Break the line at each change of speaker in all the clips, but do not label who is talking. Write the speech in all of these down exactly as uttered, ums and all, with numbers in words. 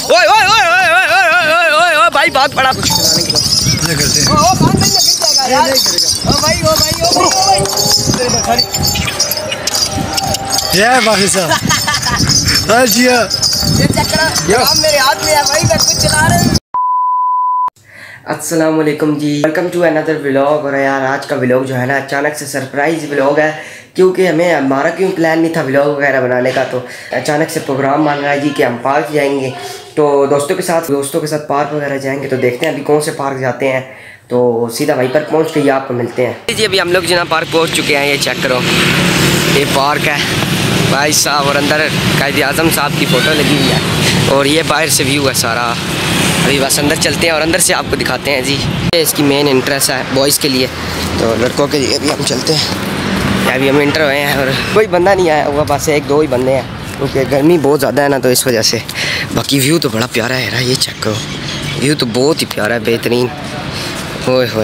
ओए ओए ओए ओए ओए ओए ओए ओए भाई बहुत बड़ा कुछ चलाने के लिए करते हैं। ओ कान नहीं गिर जाएगा यार। ओ भाई ओ भाई ओ भाई ओ भाई
ये बाकी साहब हां जी
ये चक्कर अब मेरे हाथ में है भाई, मैं कुछ चला रहा हूं। अस्सलाम वालेकुम जी, वेलकम टू अनदर व्लॉग। और यार आज का व्लॉग जो है ना अचानक से सरप्राइज़ व्लॉग है, क्योंकि हमें हमारा क्यों प्लान नहीं था व्लॉग वगैरह बनाने का। तो अचानक से प्रोग्राम मान रहा है जी कि हम पार्क जाएंगे, तो दोस्तों के साथ दोस्तों के साथ पार्क वगैरह जाएंगे। तो देखते हैं अभी कौन से पार्क जाते हैं, तो सीधा वहीं पर पहुँच के ही आपको मिलते हैं जी। अभी हम लोग जना पार्क पहुँच चुके हैं, ये चेक करो ये पार्क है भाई साहब, और अंदर कायद आज़म साहब की फ़ोटो लगी हुई है, और ये बाहर से व्यू है सारा। अभी बस अंदर चलते हैं और अंदर से आपको दिखाते हैं जी। ये इसकी मेन इंट्रेंस है बॉयज़ के लिए, तो लड़कों के लिए भी हम चलते हैं। अभी हम इंटर हुए हैं और कोई बंदा नहीं आया हुआ, बस एक दो ही बंदे हैं, क्योंकि गर्मी बहुत ज़्यादा है ना, तो इस वजह से। बाकी व्यू तो बड़ा प्यारा है यार, ये चेक करो, व्यू तो बहुत ही प्यारा है, बेहतरीन। ओए होए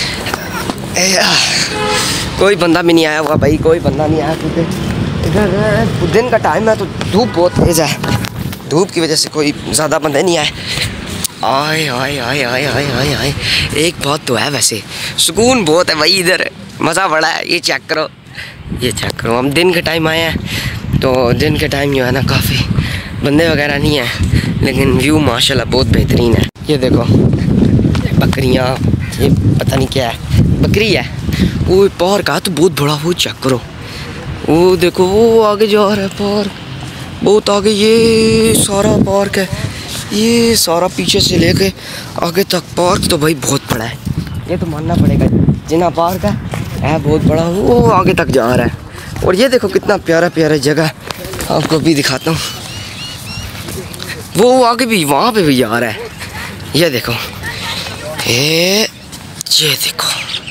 कोई बंदा भी नहीं आया हुआ भाई, कोई बंदा नहीं आया, क्योंकि इधर दिन का टाइम है तो धूप बहुत तेज़ है, धूप की वजह से कोई ज़्यादा बंदे नहीं आए। आए आए आए आए आए आए आए एक बात तो है, वैसे सुकून बहुत है भाई इधर, मज़ा बड़ा है। ये चेक करो, ये चेक करो, हम दिन के टाइम आए हैं, तो दिन के टाइम जो है ना काफ़ी बंदे वगैरह नहीं हैं, लेकिन व्यू माशाल्लाह बहुत बेहतरीन है। ये देखो बकरियाँ, ये पता नहीं क्या है, बकरी है। वो पार्क का तो बहुत बड़ा, वो चेक करो, वो देखो वो आगे जा रहा है पार्क, बहुत आगे, ये सारा पार्क है, ये सारा पीछे से लेके आगे तक पार्क तो भाई बहुत बड़ा है, ये तो मानना पड़ेगा। जिना पार्क है, है बहुत बड़ा, वो आगे तक जा रहा है। और ये देखो कितना प्यारा प्यारा जगह, आपको भी दिखाता हूँ, वो आगे भी वहाँ पे भी जा रहा है। ये देखो ये ये देखो,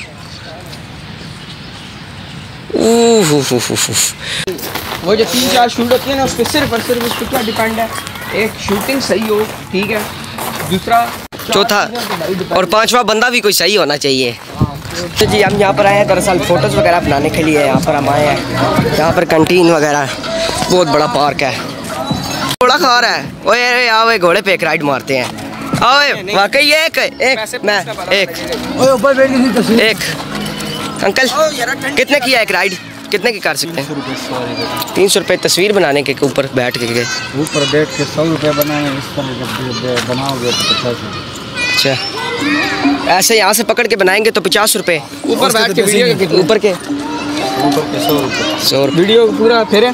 ओह वो जो तीन चार शूट होती है ना, उस पर सिर्फ और सिर्फ उस पर क्या डिपेंड है, एक शूटिंग सही हो, ठीक है, दूसरा चौथा और पांचवा बंदा भी कोई सही होना चाहिए। तो जी हम यहाँ पर आए हैं दरअसल फ़ोटोज़ वगैरह बनाने के लिए, यहाँ पर हम आए हैं, यहाँ पर कैंटीन वगैरह, बहुत बड़ा पार्क है। घोड़ा खा रहा है, ओए आओ घोड़े पे एक राइड मारते हैं, आओ वाकई एक एक मैं एक एक अंकल कितने की है एक राइड, कितने की कर सकते हैं? तीन सौ रुपये तस्वीर बनाने के ऊपर बैठ के
ऊपर बैठ के सौ रुपये बनाने, इस तरह बनाओगे तो पचास रुपये।
अच्छा ऐसे यहाँ से पकड़ के बनाएंगे तो पचास रुपये, ऊपर बैठ के वीडियो के ऊपर के
ऊपर के सौ रुपये,
सौ वीडियो पूरा फिर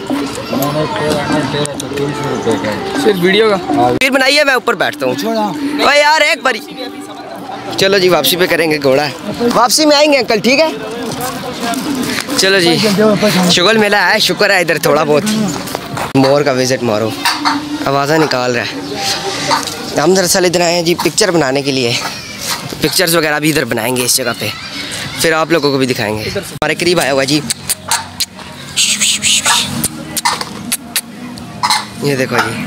तीन सौ रुपये का
सिर्फ वीडियो का। फिर बनाइए मैं ऊपर बैठता हूँ भाई यार एक बारी। चलो जी वापसी पे करेंगे घोड़ा, वापसी में आएंगे अंकल, ठीक है। चलो जी शुगल मेला है, शुक्र है इधर थोड़ा बहुत। मोर का विजिट मारो, आवाज़ा निकाल रहा है। हम दरअसल इधर आए हैं जी पिक्चर बनाने के लिए, तो पिक्चर्स वगैरह भी इधर बनाएंगे इस जगह पे, फिर आप लोगों को भी दिखाएंगे। हमारे करीब आया हुआ जी, ये देखो जी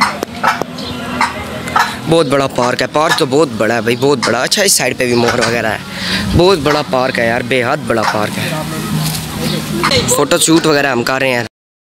बहुत बड़ा पार्क है, पार्क तो बहुत बड़ा है भाई, बहुत बड़ा। अच्छा इस साइड पे भी मोर वगैरह है, बहुत बड़ा पार्क है यार, बेहद बड़ा पार्क है। फ़ोटो शूट वगैरह हम कर रहे हैं।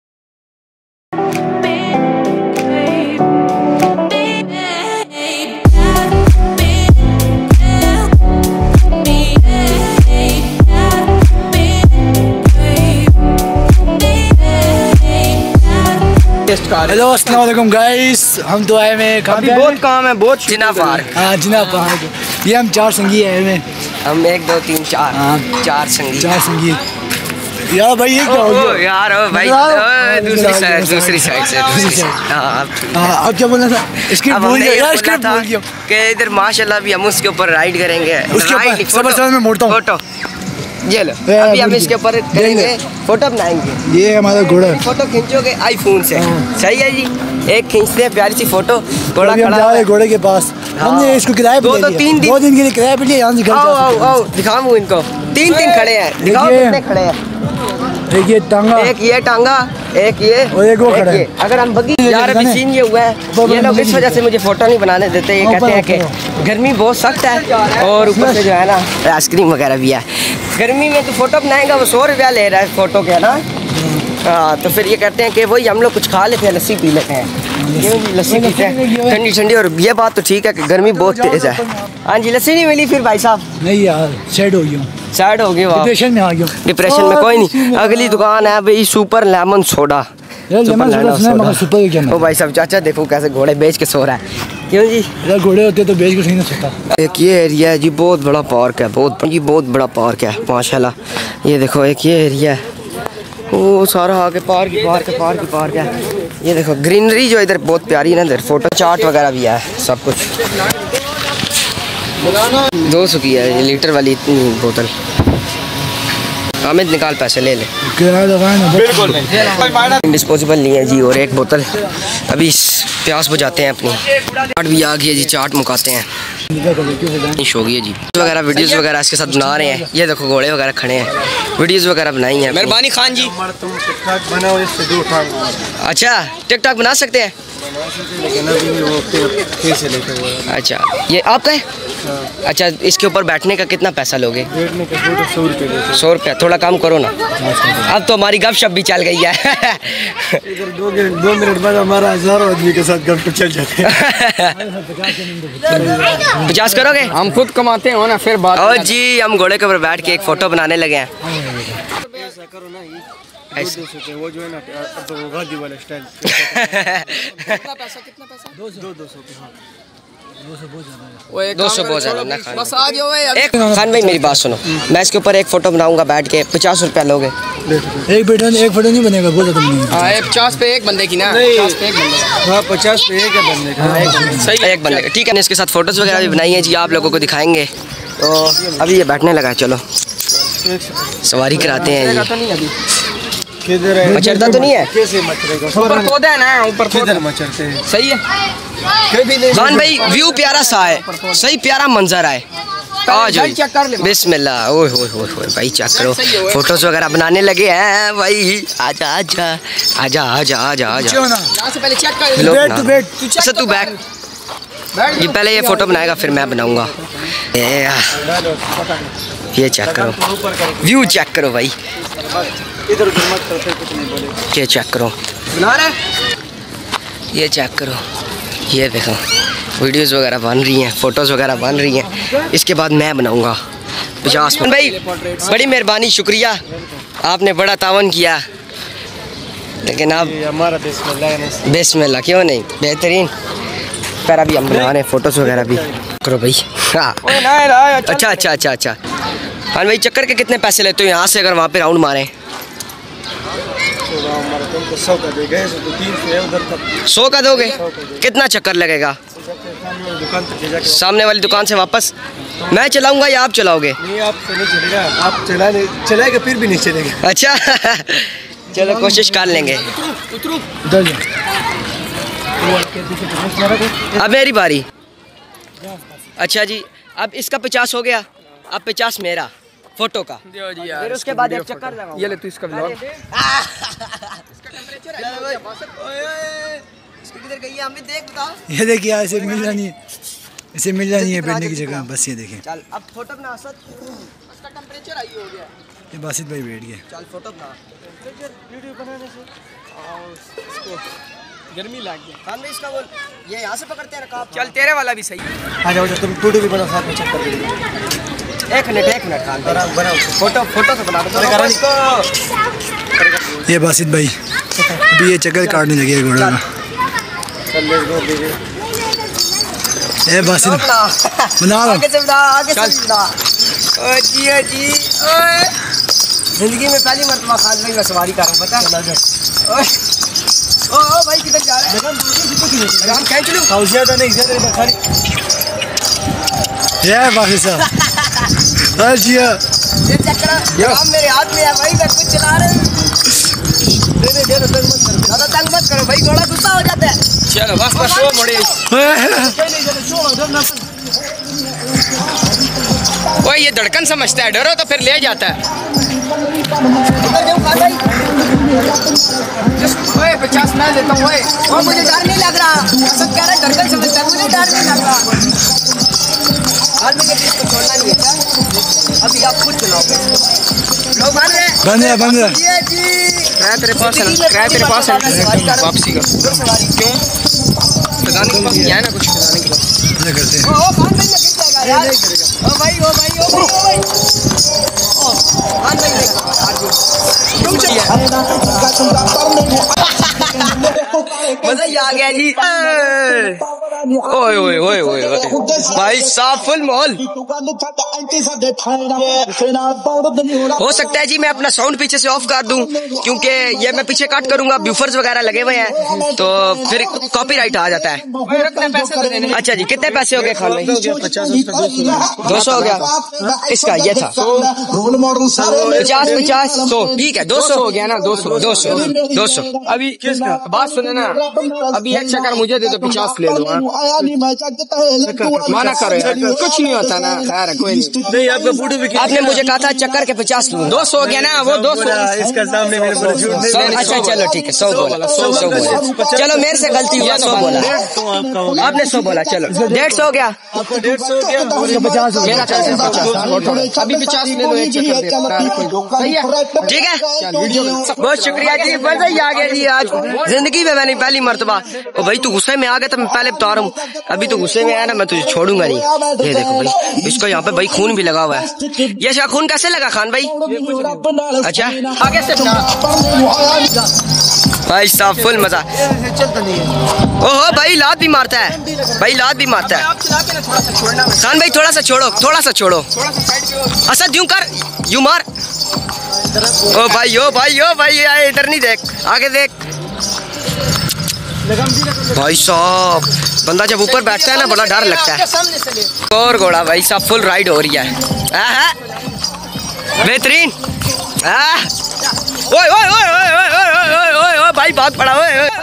हेलो अस्सलाम वालेकुम गाइस, हम तो आए में
अभी बहुत काम है, बहुत जिना पार्क।
हाँ जिना पार्क, ये हम चार संगी आए में,
हम एक दो तीन चार
हाँ
चार संगी
चार संगी यार भाई, ये क्या हो गया
यार? ओ भाई ओ, दूसरी साइड दूसरी साइड से दूसरी साइड। हाँ
हाँ अब क्या बोलना था, स्क्रिप्ट भूल गया यार, स्क्रिप्ट भूल गया
कि इधर माशाल्लाह भी हम उसके ऊपर राइड करेंगे,
उसके ऊपर सब में मोड़ता हूँ
फोटो। ये लो अभी हम इसके ऊपर करेंगे, फोटो बनाएंगे।
ये हमारा घोड़ा,
फोटो खींचोगे आईफोन से, सही है जी। एक खींचते हैं प्यारी सी फोटो, घोड़ा खड़ा है
घोड़े के पास। हमने इसको किराए पे
दो तीन
दो दिन के लिए किराए पे लिया, यहाँ से घर
आओ आओ आओ दिखाऊं इनको, तीन तीन खड़े हैं, दिखाओ कितने खड़े हैं।
एक ये टांगा,
एक ये टांगा, एक ये
और एक वो खड़ा है।
अगर हम बगी यार अभी सीन ये हुआ है, ये लोग इस वजह से मुझे फोटो नहीं बनाने देते, ये कहते हैं कि गर्मी बहुत सख्त है, और ऊपर से जो है ना आइसक्रीम वगैरह भी है। गर्मी में तो फोटो बनाएगा वो सौ रुपया ले रहा है फोटो के ना, हाँ, तो फिर ये कहते हैं कि वही हम लोग कुछ खा लेते हैं, लस्सी पी लेते हैं। क्यों जी लस्सी पीते हैं ठंडी ठंडी। और ये बात तो ठीक है कि गर्मी बहुत तेज है। हाँ जी लस्सी नहीं मिली फिर भाई साहब?
नहीं यार साइड हो गया हूँ,
साइड हो गई।
डिप्रेशन में आ गया हूँ।
डिप्रेशन में कोई नहीं, अगली दुकान है भाई सुपर लेमन सोडा। ओ भाई साहब चाचा देखो कैसे घोड़े बेच के सो रहा है। क्यों जी
यार घोड़े होते तो बेच के सही ना सोता।
एक ये एरिया है जी, बहुत बड़ा पार्क है, बहुत जी बहुत बड़ा पार्क है माशाल्लाह। ये देखो एक ये एरिया है, वो सारा आगे पार्क ही पार्क है, पार्क ही पार्क है। ये देखो ग्रीनरी जो इधर बहुत प्यारी है ना, इधर फोटो चार्ट वगैरह भी है सब कुछ। दो सौ की है ये लीटर वाली बोतल। हामिद निकाल पैसे ले ले।
बिल्कुल
डिस्पोजेबल नहीं है जी। और एक बोतल अभी प्यास बुझाते हैं अपनी। चाट भी आ गई है जी, चाट मुकाते हैं। हो गई है जी वगैरह वीडियोस वगैरह इसके साथ बना रहे हैं। ये देखो घोड़े वगैरह खड़े हैं, वीडियोस वगैरह बनाई हैं। मेहरबानी खान जी।
बनाओ इससे
अच्छा टिकटॉक बना सकते हैं? अच्छा ये आपका है? अच्छा इसके ऊपर बैठने का कितना पैसा लोगे?
बैठने का सौ रुपये।
सौ रुपया थोड़ा कम करो ना। अब तो हमारी गपशप भी चल गई है।
इधर दो दो मिनट बाद हमारा हजारों आदमी के साथ गपशप चल जाते हैं।
पचास करोगे?
हम खुद कमाते हो ना फिर बात।
और जी हम घोड़े के ऊपर बैठ के एक फोटो बनाने लगे हैं।
करो ना ऐसे वो जो है ना तो वो गाड़ी वाला स्टाइल।
कितना पैसा कितना पैसा? दो सौ दो सौ हाँ दो सौ बहुत ज़्यादा है।
दो सौ बहुत ज़्यादा ना खान।
बस आ जाओ
एक खान भाई मेरी बात सुनो, मैं इसके ऊपर एक फोटो बनाऊंगा बैठ के, पचास रुपया लोगे?
एक फोटो एक फोटो नहीं बनेगा, बहुत ज़्यादा बनेगा।
हाँ एक पचास पे एक बंदे की ना। पचास पे एक बंदे।
हाँ पचास पे एक है बंदे का।
सही एक बंदे का ठीक है। इसके साथ फोटोज़ वगैरह भी बनाई है जी, आप लोगों को दिखाएंगे। तो अभी ये बैठने लगा है, चलो सवारी कराते हैं जी।
किधर है?
मचरता तो नहीं है?
कैसे मचरेगा?
ऊपर पौधा है ना, ऊपर
किधर मचरते हैं?
सही है
खान भाई व्यू प्यारा सा है, सही प्यारा मंजर है। आज
चेक कर ले
बिस्मिल्लाह। ओए होए होए होए भाई चेक करो, फोटोज वगैरह बनाने लगे हैं भाई। आजा आजा आजा आजा आजा आजा
यहाँ से पहले चेक कर।
लोग
बैठ
ना।
तू बैठ
अच्छा तू बैठ, ये पहले ये फोटो बनाएगा फिर मैं बनाऊंगा। ये चेक करो व्यू, चेक करो भाई,
इधर उधर मत करते कुछ नहीं बोले।
ये चेक करो,
बना रहे
ये चेक करो, ये देखो वीडियोस वगैरह बन रही हैं, फोटोज़ वगैरह बन रही हैं। इसके बाद मैं बनाऊंगा पचास मिनट। भाई बड़ी मेहरबानी, शुक्रिया, आपने बड़ा तावन किया। लेकिन आप
हमारा बिस्मिल्लाह
बिस्मिल्लाह क्यों नहीं, बेहतरीन। पर अभी हम बना रहे हैं फोटोज़ वगैरह भी करो भाई। हाँ अच्छा अच्छा अच्छा अच्छा। हाँ भाई चक्कर के कितने पैसे लेते हो यहाँ से अगर वहाँ पे राउंड मारें?
सौ का देगा, तीन सौ है उधर तक।
सौ का दोगे? कितना चक्कर लगेगा?
दुकान तक जाके
सामने वाली दुकान से वापस मैं चलाऊंगा या आप चलाओगे?
नहीं आपसे नहीं चलेगा, आप चला नहीं चलाएगा फिर भी नहीं चलेगा।
अच्छा चलो कोशिश कर लेंगे। अब मेरी बारी। अच्छा जी अब इसका पचास हो गया, अब पचास मेरा फोटो का। फिर उसके बाद एक चक्कर लगाओ।
ये ले तू इसका ब्लॉग।
ये देखिए ऐसे मिल जानी है, इसे मिल जानी है बैठने की जगह। बस ये देखिए
चल अब फोटो बना सद। उसका टेंपरेचर आई हो गया।
ये बासित भाई बैठ गए।
चल फोटो बना।
वीडियो बनाने से
इसको गर्मी लग गई।
खान भाई इसका बोल, ये यहाँ से पकड़ते हैं रकाब।
चल तेरे वाला भी सही है।
आ जाओ तुम वीडियो भी बनाओ साथ में चेक कर लीजिए।
एक मिनट एक मिनट खान भाई
बनाओ बनाओ
फोटो फोटो से बना दो इसको।
ये बासित भाई अभी ये चक्कर काटने लगे घोड़ा का। ए बासित बना लो।
आगे से बना, आगे से बना। ओ जी ओ जी ओए जिंदगी में पहली मर्तबा खान भाई मैं सवारी कर रहा हूँ, पता है? ओए ओ ओ भाई किधर जा रहा है? हम खींच लूं?
हाउ ज्यादा नहीं ज्यादा खाली। ये बासित साहब हां जी
ये चेक करो, काम मेरे हाथ में है भाई, मैं कुछ चला रहा हूं। दे दे दे तंग मत करो, ज्यादा तंग मत करो भाई, घोड़ा गुस्सा हो जाता है।
चलो बस बस वो मोड़े। ओए ये धड़कन समझता है, डरो तो फिर ले जाता है। ओए पचास मैं देता हूँ।
और मुझे डर नहीं लग रहा, सब कह रहे धड़कन समझता है, मुझे डर नहीं लग रहा। आज मुझे इसको छोड़ना नहीं है क्या? अभी आप खुद चलाओगे। लोग बन रहे
बंद है बंद है।
ये जी
किराया तेरे पास है, किराया तेरे पास है वापसी का।
सवारी
क्यों?
लगाने के पास है ना कुछ लगाने के पास
करते हैं।
ओ खान भाई लग जाएगा यार। ओ भाई ओ भाई ओ भाई ओ भाई खान भाई देख मजा ही आ गया जी। ओए ओए ओए ओए भाई साहब फुल माहौल। हो सकता है जी मैं अपना साउंड पीछे से ऑफ कर दूं क्योंकि ये मैं पीछे कट करूंगा, ब्यूफर्स वगैरह लगे हुए हैं तो फिर कॉपीराइट आ जाता है। अच्छा जी कितने पैसे हो गए खान भाई? दो सौ हो गया इसका, ये था पचास पचास सौ ठीक है, दो सौ हो गया ना, दो सौ दो सौ दो सौ। अभी बात सुने ना, अभी एक चक्कर मुझे दे दो, पचास ले लो। माना करो यार, कुछ नहीं होता ना, खैर कोई नहीं। आपका फोटो भी आपने मुझे कहा था चक्कर के पचास लूँ, दो सौ हो गया ना, वो दो सौ इसका सामने मेरे को। अच्छा चलो ठीक है, सौ बोला, सौ सौ बोला, चलो मेरे से गलती हुआ, सौ बोला आपने, सौ बोला, चलो डेढ़ सौ हो गया, डेढ़ सौ हो गया, पचास मेरा चल गया पचास, अभी पचास ले लो एक चक्कर सही है ठीक है। बहुत शुक्रिया जी, मजा ही आ गया जी आज जिंदगी में मैंने पहली मर्तबा। ओ भाई तू गुस्से में आ गया तो मैं पहले बता रहा हूँ, अभी तो गुस्से में आया ना मैं तुझे छोड़ूंगा नहीं। ये देखो भाई इसको यहाँ पे भाई खून भी लगा हुआ है। ये शाह खून कैसे लगा खान भाई? अच्छा आगे से भाई साहब फुल मजा। ओहो भाई लात भी मारता है, भाई लात भी मारता है। खान भाई थोड़ा सा छोड़ो, थोड़ा सा छोड़ो, असद यूं कर, यूं मार। ओ भाई ओ भाई ओ भाई इधर नहीं देख, आगे देख। भाई साहब बंदा जब ऊपर बैठता है ना बड़ा डर लगता है। और घोड़ा भाई साहब फुल राइड हो रही है, बेहतरीन। ओए ओए ओए ओए ओए ओए ओए ओए भाई बहुत बड़ा, ओए ओए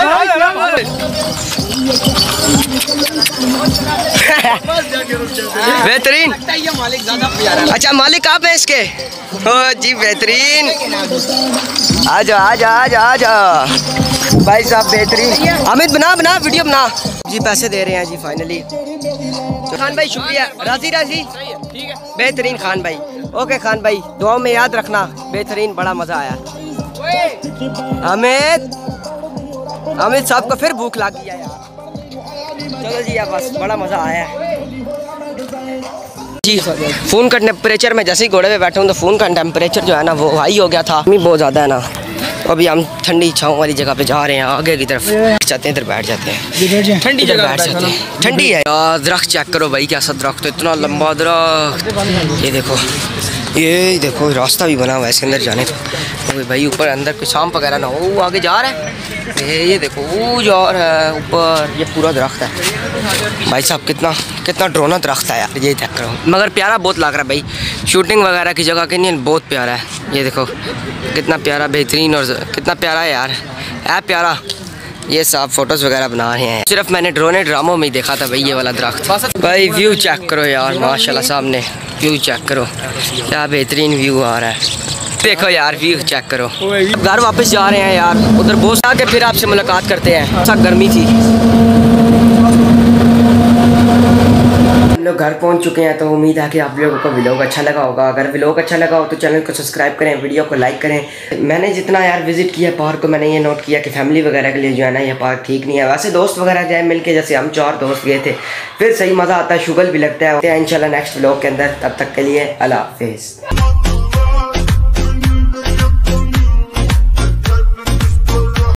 बेहतरीन। अच्छा मालिक आप हैं इसके? ओ जी बेहतरीन, आ जाओ आ जाओ आ जाओ आ जाओ भाई साहब बेहतरीन। अमित बना बना वीडियो बना जी, पैसे दे रहे हैं जी फाइनली। खान भाई शुक्रिया, राजी राजी ठीक है, बेहतरीन खान भाई। ओके खान भाई दुआओं में याद रखना, बेहतरीन, बड़ा मजा आया। अमित अमित साहब को फिर भूख लग गया यार। चलो जी यार बस बड़ा मजा आया जी। फोन का टेम्परेचर में जैसे ही घोड़े पे बैठा हूँ तो फोन का टेम्परेचर जो है ना वो हाई हो गया था, बहुत ज़्यादा है ना। अभी हम ठंडी छाँव वाली जगह पे जा रहे हैं, आगे की तरफ जाते हैं, इधर बैठ जाते हैं, ठंडी जगह बैठ जाते हैं। ठंडी है यार। दरख्त चेक करो भाई, कैसा दरख्त है, इतना लंबा दरख्त। ये देखो ये देखो रास्ता भी बना हुआ है इसके अंदर जाने का। तो भाई ऊपर अंदर कोई सांप वगैरह ना हो, वो आगे जा रहा है। ये ये देखो वो जा रहा है ऊपर, ये पूरा दरख्त है भाई साहब। कितना कितना ड्रोना दरख्त है यार, ये देख रहा हूँ, मगर प्यारा बहुत लग रहा है भाई। शूटिंग वगैरह की जगह के नहीं, बहुत प्यारा है। ये देखो कितना प्यारा, बेहतरीन, और कितना प्यारा है यार, है प्यारा। ये साहब फोटोज़ वगैरह बना रहे हैं, सिर्फ मैंने ड्रोन ड्रामों में ही देखा था भाई ये वाला दरख्त। भाई व्यू चेक करो यार, माशाल्लाह सामने व्यू चेक करो, क्या बेहतरीन व्यू आ रहा है। देखो यार व्यू चेक करो। घर वापस जा रहे हैं यार, उधर बहुत आके फिर आपसे मुलाकात करते हैं। अच्छा गर्मी थी, हम लोग घर पहुंच चुके हैं, तो उम्मीद है कि आप लोगों को व्लॉग अच्छा लगा होगा। अगर व्लॉग अच्छा लगा हो तो चैनल को सब्सक्राइब करें, वीडियो को लाइक करें। मैंने जितना यार विजिट किया पार्क को, मैंने ये नोट किया कि फैमिली वगैरह के लिए जो है ना ये पार्क ठीक नहीं है। वैसे दोस्त वगैरह जाए मिल के, जैसे हम चार दोस्त गए थे, फिर सही मज़ा आता है, शुगल भी लगता है। इंशाल्लाह नेक्स्ट व्लॉग के अंदर, तब तक के लिए अल्लाह हाफिज़।